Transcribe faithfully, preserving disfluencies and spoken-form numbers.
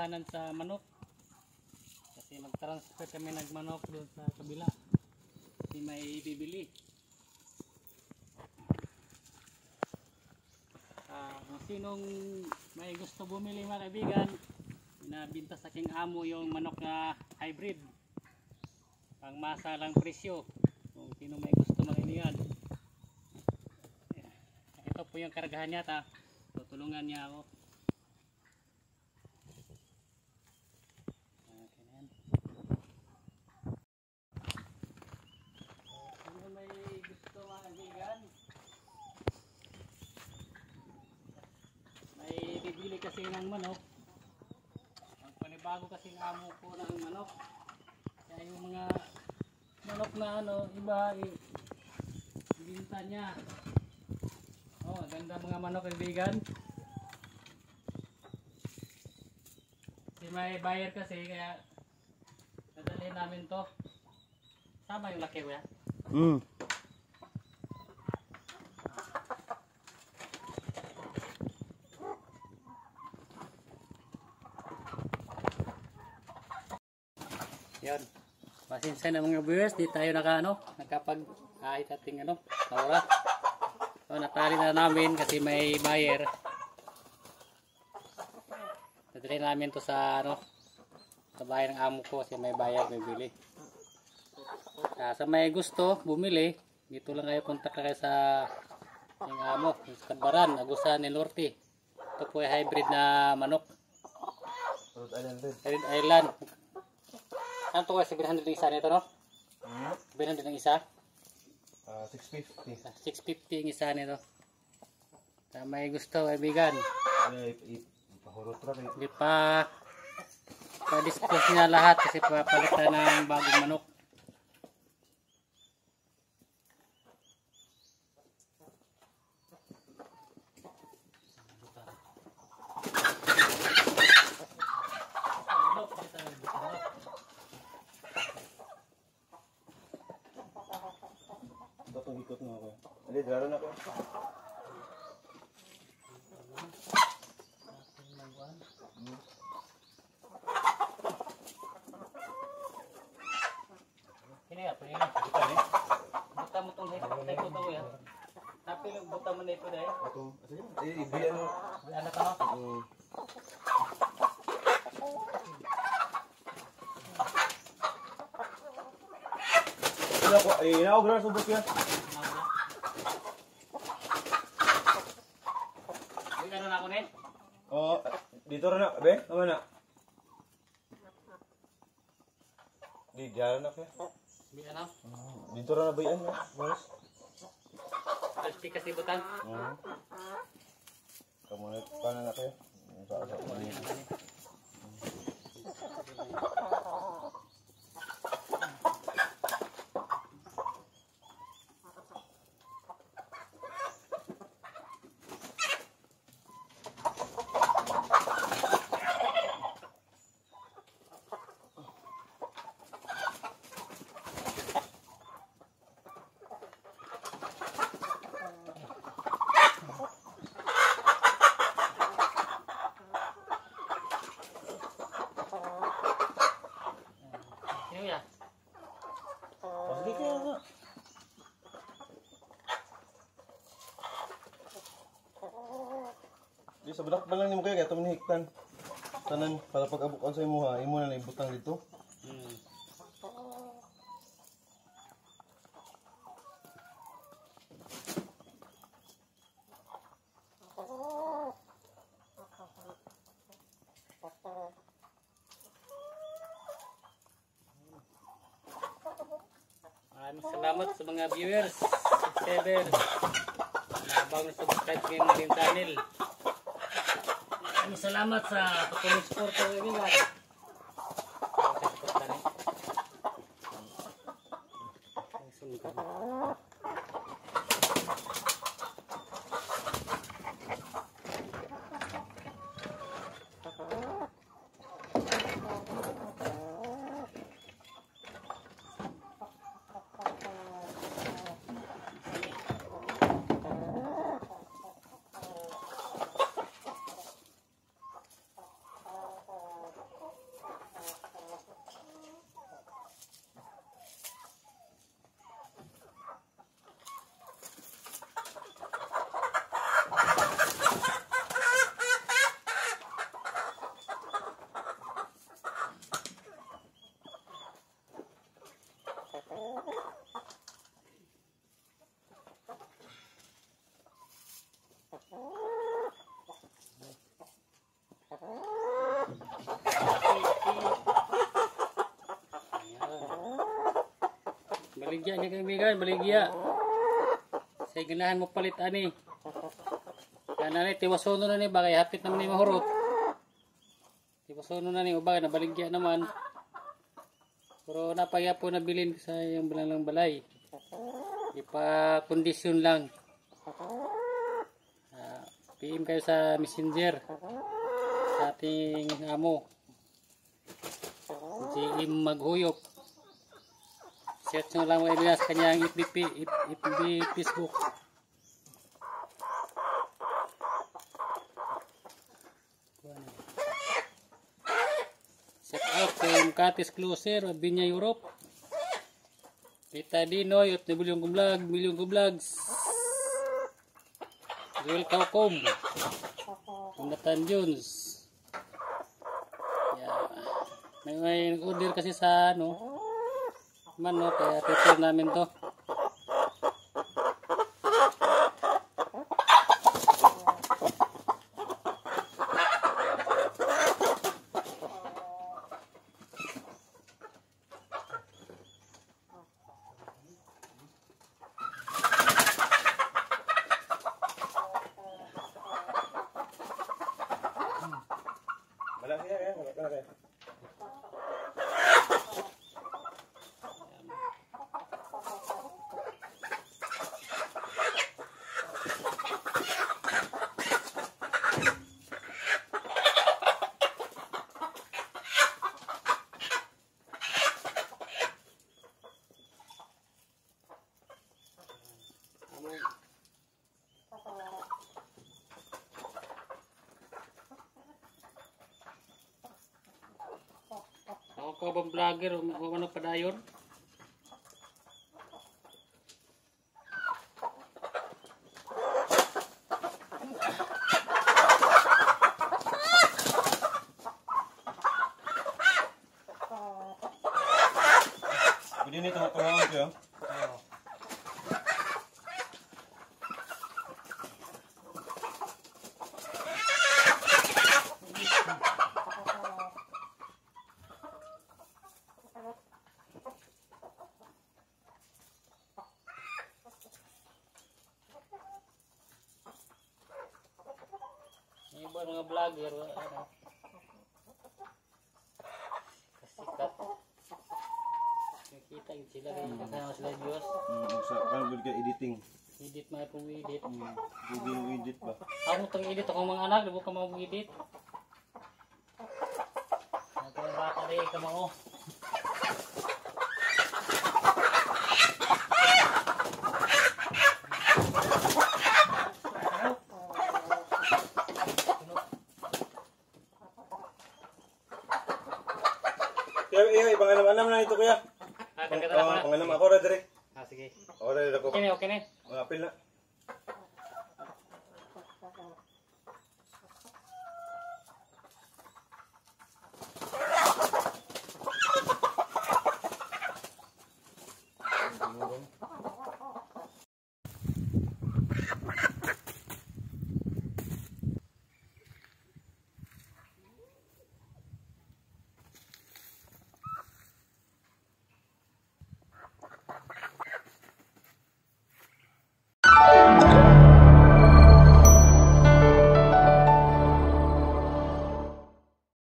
kailanganan sa manok. Kasi mag-transfer kami nagmanok doon sa kabila. Kasi may bibili. Uh, kung sinong may gusto bumili mga kaibigan, nabinta sa aking amo yung manok na hybrid. Pang masa lang presyo. Kung sino may gusto makilingan. Ito po yung kargahan niya ta. Tutulungan niya ako. Sino may gusto mga kaibigan? May bibili kasi ng manok. Magpanibago kasi ng amo ko ng manok. Kaya yung mga manok na ano, iba ibinta niya. Oh, ganda mga manok kaibigan. Si may buyer kasi kaya dadalhin namin to. Tama yung laki kuya? Hmm. Yan. Pasensya na mga viewers, di tayo naka ano, nakapag kahit ating ano, naura. So natali na namin kasi may buyer. Dadali namin to sa ano, sa bahay ng amo ko kasi may buyer, may bili. Uh, sa may gusto bumili, dito lang kayo, kontak kayo sa yung amo, sa Kadbaran, Agusan del Norte. Ito po ay hybrid na manok. Rhode Island red. Red Island. Ano to kasi seven hundred ng isa nito, no? Hmm? seven hundred ng isa? Uh, six fifty. six fifty ang isa nito. Sa may gusto, kaibigan. Ay, ipahurot ra kay. Hindi pa pa-dispose niya lahat kasi papalitan ng bagong manok. Ito itong ikot mo ako. Ali, dala na ko. Ini ya, ini buta nih. Buta mo tong hektar ito daw ya. Tapi lang buta mo na ito dai. Ito, sige. Eh, ibiyan mo. Ano ka no? Mm. Ina ko, eh, ina ko gran subot ya. Ini ano na ako ni? Oh, dito ra na, be? Tama na. Di jalan na kaya. Di ano? Dito ra na ba yan, boss? Alti kasi butan. Hmm. Kamu na paano na kayo? Sa sa mo. Ini ya. Pasti kaya na. Di sa budak pa lang nimo kaya kaya ito manihiktan. Tanan para pag-abukan sa imo ha, imo na na ibutang dito. Hmm. Maraming salamat sa mga viewers, subscribers. Habang subscribe kayo ng aking channel. Maraming salamat sa patuloy support ko kaibigan. Baligya niya kaibigan, baligya. Sa ganahan mo palit ani. Kaya na ni, tiwasono na ni, bagay hapit naman ni mahurot. Tiwasono na ni, o bagay, nabaligya naman. Pero napaya po nabilin sa yung balalang balay. Ipa kondisyon lang. Uh, P M kayo sa messenger. Sa ating amo. J M Maghuyop. Search nyo lang mga kaibigan sa kanyang F B P, F B Facebook. Check out kay Katis Closer, Binya Europe. Kita Dinoy at Bilyong Vlog, Bilyong Vlogs. Joel Kaukom. Jonathan Jones. Yeah. May may order kasi sa ano man no, kaya prepare namin to. Malaki yan, malaki. Ako ka bang vlogger o o ano padayon? Pwede nito mapahawag kayo. Iba mga vlogger ano. Kasikat. Nakita yun sila rin kasama sila Diyos. Mm, sa kan ka editing. Edit mga pong edit. Mm, pwede yung edit ba? Ako itong edit akong mga anak, di ba ka mga edit? Nagkaya bata rin ka mga o. Kaya iya, ibang anam-anam na ito kuya. Ah, Oh, panganam ako ra dire. Ah, sige. Ako ra dire ako. Okay na, okay na. Mga apil na.